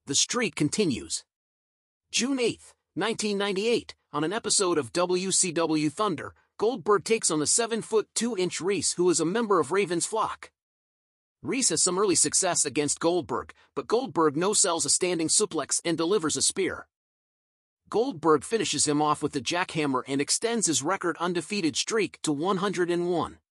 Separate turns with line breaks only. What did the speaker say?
the streak continues. June 8, 1998, on an episode of WCW Thunder, Goldberg takes on the 7-foot 2-inch Reese, who is a member of Raven's flock. Reese has some early success against Goldberg, but Goldberg no-sells a standing suplex and delivers a spear. Goldberg finishes him off with the jackhammer and extends his record undefeated streak to 101.